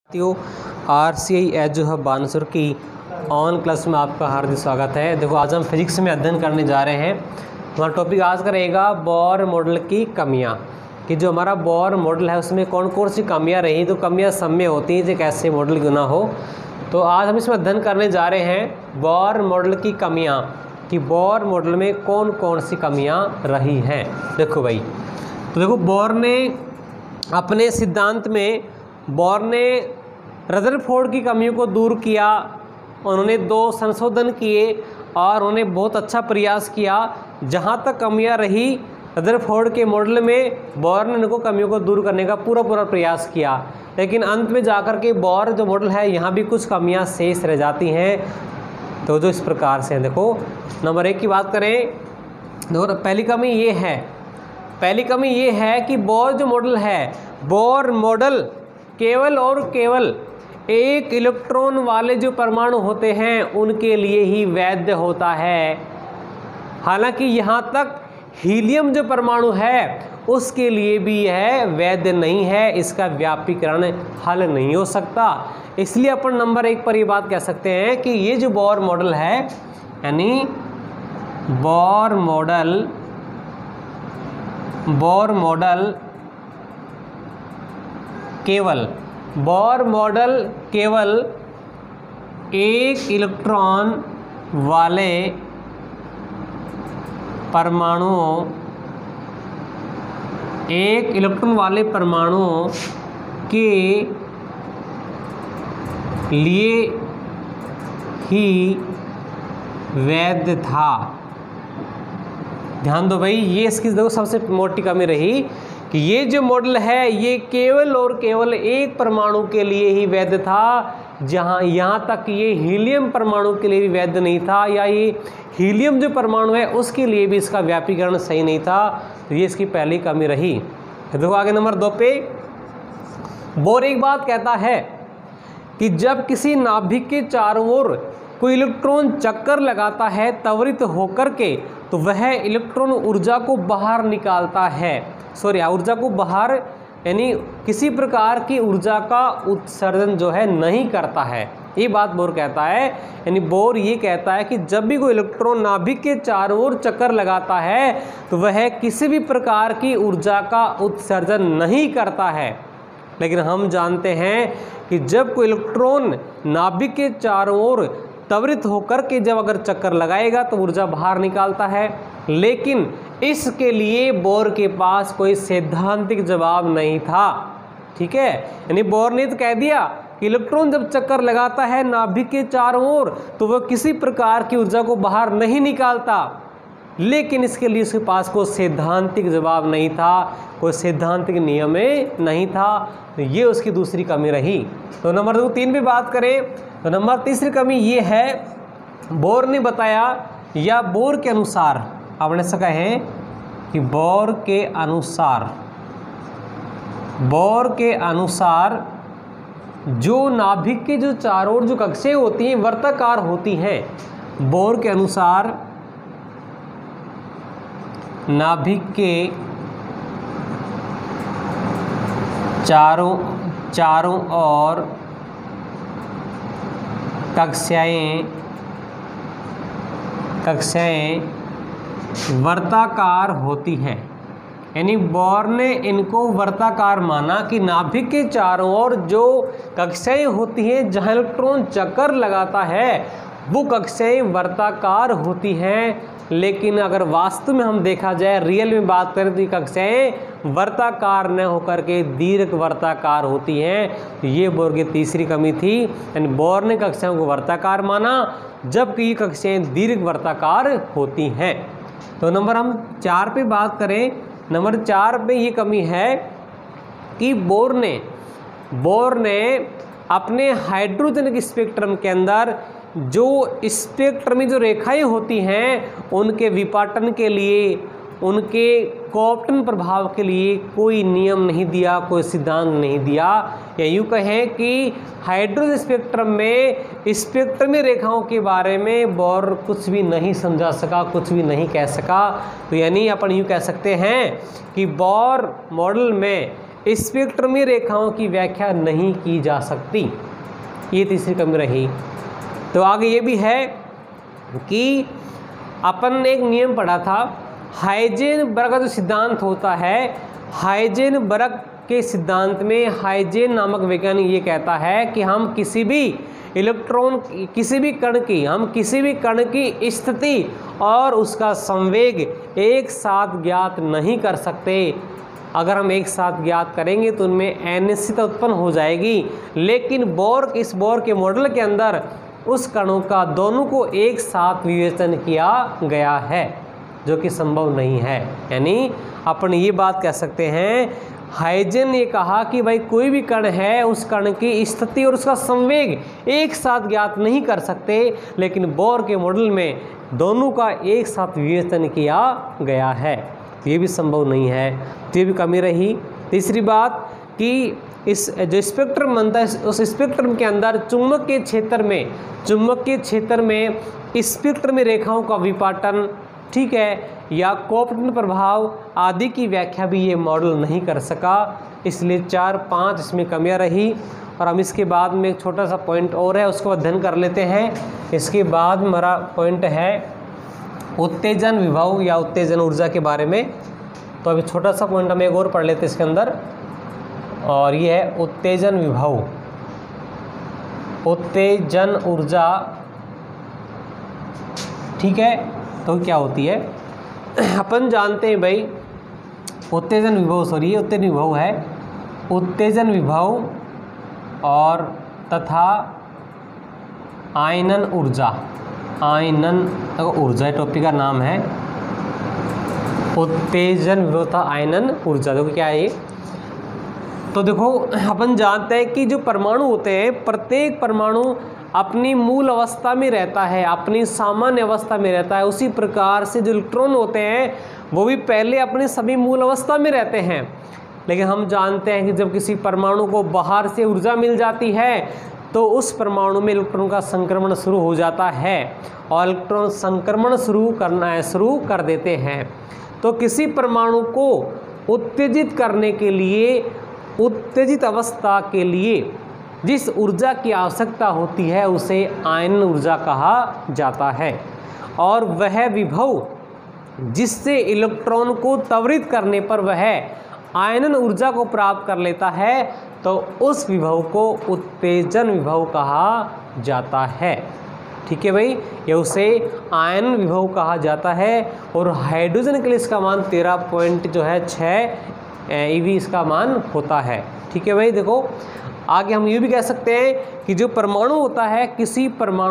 साथियों RCI azo hub Bansur की on class में आपका हार्दिक स्वागत है। देखो आज हम फिजिक्स में अध्ययन करने जा रहे हैं। हमारा टॉपिक आज का रहेगा बोर मॉडल की कमियां, कि जो हमारा बोर मॉडल है उसमें कौन कौन सी कमियां रही। तो कमियां सब में होती हैं, जो कैसे मॉडल क्यों ना हो। तो आज हम इसमें अध्ययन करने जा रहे हैं बोर मॉडल की कमियाँ, कि बोर मॉडल में कौन कौन सी कमियाँ रही हैं। देखो भाई, तो देखो बोर ने अपने सिद्धांत में बोर ने रदरफोर्ड की कमियों को दूर किया। उन्होंने 2 संशोधन किए और उन्होंने बहुत अच्छा प्रयास किया। जहाँ तक कमियां रही रदरफोर्ड के मॉडल में, बोर ने उनको कमियों को दूर करने का पूरा प्रयास किया। लेकिन अंत में जाकर के बोर जो मॉडल है यहाँ भी कुछ कमियां शेष रह जाती हैं। तो जो इस प्रकार से हैं, देखो नंबर 1 की बात करें। देखो पहली कमी ये है कि बोर जो मॉडल है, बोर मॉडल केवल और केवल एक इलेक्ट्रॉन वाले जो परमाणु होते हैं उनके लिए ही वैध होता है। हालांकि यहाँ तक हीलियम जो परमाणु है उसके लिए भी यह वैध नहीं है, इसका व्यापीकरण हल नहीं हो सकता। इसलिए अपन नंबर 1 पर ये बात कह सकते हैं कि ये जो बोर मॉडल है, यानी बोर मॉडल केवल एक इलेक्ट्रॉन वाले परमाणुओं के लिए ही वैध था। ध्यान दो भाई, ये इसकी देखो सबसे मोटी कमी रही कि ये जो मॉडल है ये केवल और केवल एक परमाणु के लिए ही वैध था, जहां यहाँ तक ये हीलियम परमाणु के लिए भी वैध नहीं था, या ये हीलियम जो परमाणु है उसके लिए भी इसका व्यापीकरण सही नहीं था। तो ये इसकी पहली कमी रही। देखो आगे नंबर 2 पे बोर एक बात कहता है कि जब किसी नाभिक के चारों ओर कोई इलेक्ट्रॉन चक्कर लगाता है त्वरित होकर के, तो वह इलेक्ट्रॉन ऊर्जा को बाहर निकालता है। ऊर्जा को बाहर, यानी किसी प्रकार की ऊर्जा का उत्सर्जन जो है नहीं करता है। ये बात बोर कहता है। यानी बोर ये कहता है कि जब भी कोई इलेक्ट्रॉन नाभिक के चारों ओर चक्कर लगाता है तो वह किसी भी प्रकार की ऊर्जा का उत्सर्जन नहीं करता है। लेकिन हम जानते हैं कि जब कोई इलेक्ट्रॉन नाभिक के चारों ओर त्वरित होकर के जब अगर चक्कर लगाएगा तो ऊर्जा बाहर निकालता है। लेकिन इसके लिए बोर के पास कोई सैद्धांतिक जवाब नहीं था। ठीक है, यानी बोर ने तो कह दिया कि इलेक्ट्रॉन जब चक्कर लगाता है नाभिक के चारों ओर तो वह किसी प्रकार की ऊर्जा को बाहर नहीं निकालता, लेकिन इसके लिए उसके पास कोई सैद्धांतिक जवाब नहीं था, कोई सैद्धांतिक नियम नहीं था। तो ये उसकी दूसरी कमी रही। तो नंबर 3 पे बात करें तो नंबर 3 कमी ये है, बोर ने बताया, या बोर के अनुसार, आपने ऐसा कहें कि बोर के अनुसार जो नाभिक के जो चारों ओर जो कक्षाएं होती हैं वर्ताकार होती हैं। बोर के अनुसार नाभिक के चारों ओर कक्षाएं वर्ताकार होती हैं। यानी बोर ने इनको वर्ताकार माना कि नाभिक के चारों ओर जो कक्षाएं होती हैं जहां इलेक्ट्रॉन चक्कर लगाता है वो कक्षाएं वर्ताकार होती हैं। लेकिन अगर वास्तव में हम देखा जाए, रियल में बात करें तो ये कक्षाएं वर्ताकार न होकर के दीर्घ वर्ताकार होती हैं। तो ये बोर की तीसरी कमी थी। यानी बोर ने कक्षाओं को वर्ताकार माना जबकि ये कक्षाएं दीर्घ वर्ताकार होती हैं। तो नंबर हम 4 पे बात करें। नंबर 4 पे ये कमी है कि बोर ने अपने हाइड्रोजन स्पेक्ट्रम के अंदर जो स्पेक्ट्रम में जो रेखाएं होती हैं उनके विपाटन के लिए, उनके कोप्टन प्रभाव के लिए कोई नियम नहीं दिया, कोई सिद्धांत नहीं दिया। या यूँ कहें कि हाइड्रोजन स्पेक्ट्रम में स्पेक्ट्रमी रेखाओं के बारे में बोर कुछ भी नहीं समझा सका, कुछ भी नहीं कह सका। तो यानी अपन यूँ कह सकते हैं कि बोर मॉडल में स्पेक्ट्रमी रेखाओं की व्याख्या नहीं की जा सकती। ये तीसरी कमी रही। तो आगे ये भी है कि अपन ने एक नियम पढ़ा था, हाइजेनबर्ग का जो सिद्धांत होता है, हाइजेनबर्ग के सिद्धांत में हाइजेन नामक वैज्ञानिक ये कहता है कि हम किसी भी इलेक्ट्रॉन, किसी भी कण की स्थिति और उसका संवेग एक साथ ज्ञात नहीं कर सकते। अगर हम एक साथ ज्ञात करेंगे तो उनमें अनिश्चितता उत्पन्न हो जाएगी, लेकिन इस बोर के मॉडल के अंदर उस कणों का दोनों को एक साथ विवेचन किया गया है, जो कि संभव नहीं है। यानी अपन ये बात कह सकते हैं, हाइजेन ने कहा कि भाई कोई भी कण है, उस कण की स्थिति और उसका संवेग एक साथ ज्ञात नहीं कर सकते, लेकिन बोर के मॉडल में दोनों का एक साथ विवेचन किया गया है। तो ये भी संभव नहीं है, तो ये भी कमी रही। तीसरी बात कि इस जो स्पेक्ट्रम बनता है, उस स्पेक्ट्रम के अंदर चुंबकीय क्षेत्र में स्पेक्ट्रम रेखाओं का विपाटन, ठीक है, या कोपटन प्रभाव आदि की व्याख्या भी ये मॉडल नहीं कर सका, इसलिए 4-5 इसमें कमियां रही। और हम इसके बाद में एक छोटा सा पॉइंट और है, उसको अध्ययन कर लेते हैं। इसके बाद हमारा पॉइंट है उत्तेजन विभव या उत्तेजन ऊर्जा के बारे में। तो अभी छोटा सा पॉइंट हम एक और पढ़ लेते हैं इसके अंदर, और ये है उत्तेजन विभव, उत्तेजन ऊर्जा, ठीक है। तो क्या होती है, अपन जानते हैं भाई उत्तेजन विभव है, उत्तेजन विभव और तथा आयनन ऊर्जा, ऊर्जा टॉपिक का नाम है, उत्तेजन विभव तथा आयनन ऊर्जा। देखो क्या है ये, तो देखो अपन जानते हैं कि जो परमाणु होते हैं, प्रत्येक परमाणु अपनी मूल अवस्था में रहता है, अपनी सामान्य अवस्था में रहता है। उसी प्रकार से जो इलेक्ट्रॉन होते हैं वो भी पहले अपनी सभी मूल अवस्था में रहते हैं, लेकिन हम जानते हैं कि जब किसी परमाणु को बाहर से ऊर्जा मिल जाती है तो उस परमाणु में इलेक्ट्रॉन का संक्रमण शुरू हो जाता है और इलेक्ट्रॉन संक्रमण शुरू कर देते हैं। तो किसी परमाणु को उत्तेजित करने के लिए, उत्तेजित अवस्था के लिए जिस ऊर्जा की आवश्यकता होती है उसे आयनन ऊर्जा कहा जाता है, और वह विभव जिससे इलेक्ट्रॉन को त्वरित करने पर वह आयनन ऊर्जा को प्राप्त कर लेता है, तो उस विभव को उत्तेजन विभव कहा जाता है। ठीक है भाई, ये उसे आयनन विभव कहा जाता है। और हाइड्रोजन के लिए इसका मान 13.6 eV इसका मान होता है। ठीक है भाई, देखो आगे हम ये भी कह सकते हैं कि जो परमाणु होता है, किसी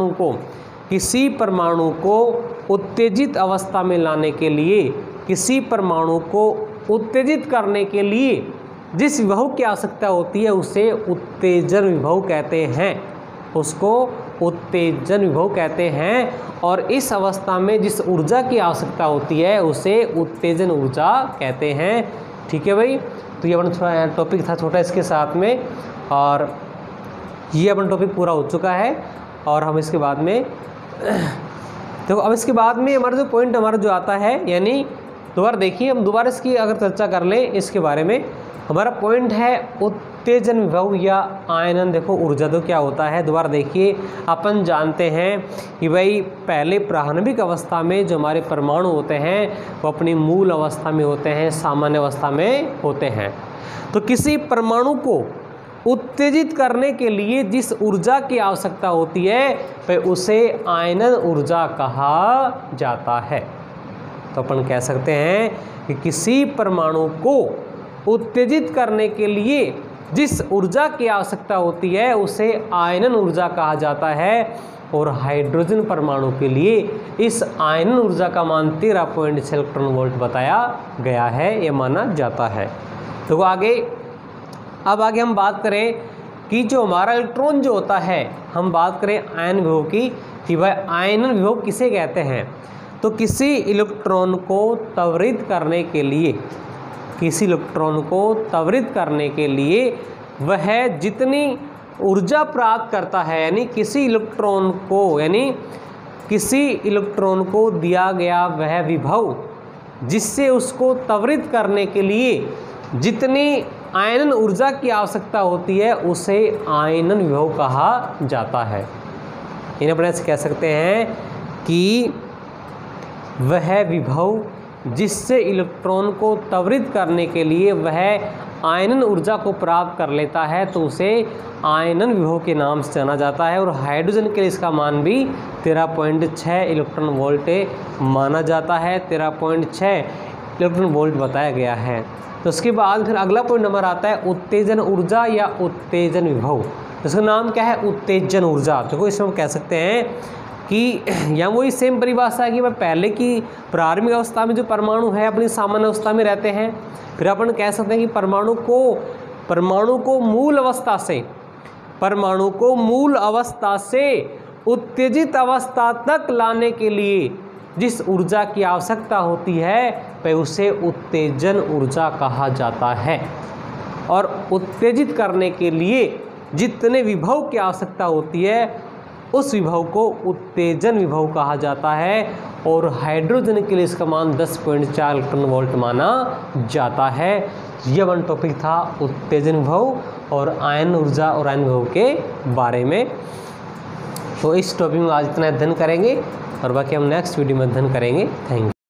परमाणु को उत्तेजित अवस्था में लाने के लिए, किसी परमाणु को उत्तेजित करने के लिए जिस विभव की आवश्यकता होती है उसे उत्तेजन विभव कहते हैं, उसको उत्तेजन विभव कहते हैं। और इस अवस्था में जिस ऊर्जा की आवश्यकता होती है उसे उत्तेजन ऊर्जा कहते हैं। ठीक है भाई, तो ये अपना थोड़ा टॉपिक था छोटा इसके साथ में, और ये अपना टॉपिक पूरा हो चुका है। और हम इसके बाद में तो अब इसके बाद में हमारा जो पॉइंट जो आता है, यानी दोबारा देखिए, हम दोबारा इसकी अगर चर्चा कर लें इसके बारे में, हमारा पॉइंट है उत्तेजन विभव या आयनन देखो ऊर्जा। तो क्या होता है, दोबारा देखिए, अपन जानते हैं कि भाई पहले प्रारंभिक अवस्था में जो हमारे परमाणु होते हैं वो अपनी मूल अवस्था में होते हैं, सामान्य अवस्था में होते हैं। तो किसी परमाणु को उत्तेजित करने के लिए जिस ऊर्जा की आवश्यकता होती है वह उसे आयनन ऊर्जा कहा जाता है। तो अपन कह सकते हैं कि किसी परमाणु को उत्तेजित करने के लिए जिस ऊर्जा की आवश्यकता होती है उसे आयनन ऊर्जा कहा जाता है। और हाइड्रोजन परमाणु के लिए इस आयनन ऊर्जा का मान 13.6 इलेक्ट्रॉन वोल्ट बताया गया है, ये माना जाता है। तो अब आगे हम बात करें कि जो हमारा इलेक्ट्रॉन जो होता है, हम बात करें आयन विभव की कि वह आयनन विभव किसे कहते हैं। तो किसी इलेक्ट्रॉन को त्वरित करने के लिए, किसी इलेक्ट्रॉन को त्वरित करने के लिए वह जितनी ऊर्जा प्राप्त करता है, यानी किसी इलेक्ट्रॉन को दिया गया वह विभव जिससे उसको त्वरित करने के लिए जितनी आयनन ऊर्जा की आवश्यकता होती है उसे आयनन विभव कहा जाता है। इन्हें अपने से कह सकते हैं कि वह विभव जिससे इलेक्ट्रॉन को त्वरित करने के लिए वह आयनन ऊर्जा को प्राप्त कर लेता है तो उसे आयनन विभव के नाम से जाना जाता है। और हाइड्रोजन के लिए इसका मान भी 13.6 इलेक्ट्रॉन वोल्ट माना जाता है। 13.6 इलेक्ट्रॉन वोल्ट बताया गया है। तो उसके बाद फिर अगला पॉइंट नंबर आता है उत्तेजन ऊर्जा या उत्तेजन विभव। इसका नाम क्या है? उत्तेजन ऊर्जा। देखो इसमें हम कह सकते हैं कि यहाँ वही सेम परिभाषा है कि वह पहले की प्रारंभिक अवस्था में जो परमाणु है अपनी सामान्य अवस्था में रहते हैं। फिर अपन कह सकते हैं कि परमाणु को मूल अवस्था से उत्तेजित अवस्था तक लाने के लिए जिस ऊर्जा की आवश्यकता होती है वह उसे उत्तेजन ऊर्जा कहा जाता है। और उत्तेजित करने के लिए जितने विभव की आवश्यकता होती है उस विभव को उत्तेजन विभव कहा जाता है। और हाइड्रोजन के लिए इसका मान 10.4 इलेक्ट्रॉन वोल्ट माना जाता है। यह वन टॉपिक था उत्तेजन विभव और आयन ऊर्जा और आयन विभव के बारे में। तो इस टॉपिक में आज इतना अध्ययन करेंगे और बाकी हम नेक्स्ट वीडियो में अध्ययन करेंगे। Thank you.